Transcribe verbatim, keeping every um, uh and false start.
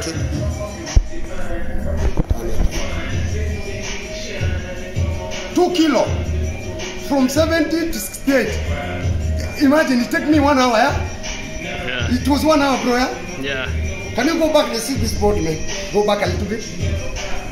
it. Two kilo from seventy to sixty-eight. Imagine it took me one hour. Yeah? Yeah. It was one hour, bro. Yeah? Yeah. Can you go back and see this board, man? Go back a little bit.